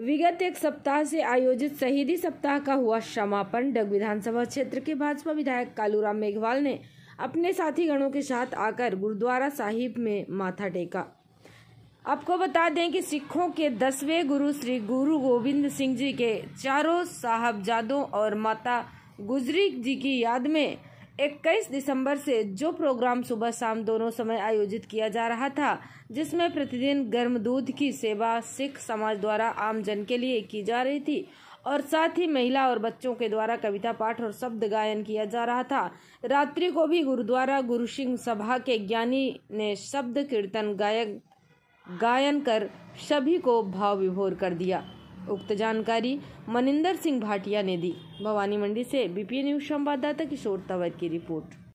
विगत एक सप्ताह से आयोजित शहीदी सप्ताह का हुआ समापन। डग विधानसभा क्षेत्र के भाजपा विधायक कालूराम मेघवाल ने अपने साथी गणों के साथ आकर गुरुद्वारा साहिब में माथा टेका। आपको बता दें कि सिखों के 10वें गुरु श्री गुरु गोविंद सिंह जी के चारों साहबजादों और माता गुजरी जी की याद में 21 दिसंबर से जो प्रोग्राम सुबह शाम दोनों समय आयोजित किया जा रहा था, जिसमें प्रतिदिन गर्म दूध की सेवा सिख समाज द्वारा आम जन के लिए की जा रही थी और साथ ही महिला और बच्चों के द्वारा कविता पाठ और शब्द गायन किया जा रहा था। रात्रि को भी गुरुद्वारा गुरु सिंह सभा के ज्ञानी ने शब्द कीर्तन गायन कर सभी को भाव विभोर कर दिया। उक्त जानकारी मनिंदर सिंह भाटिया ने दी। भवानी मंडी से बीपी न्यूज संवाददाता किशोर तंवर की रिपोर्ट।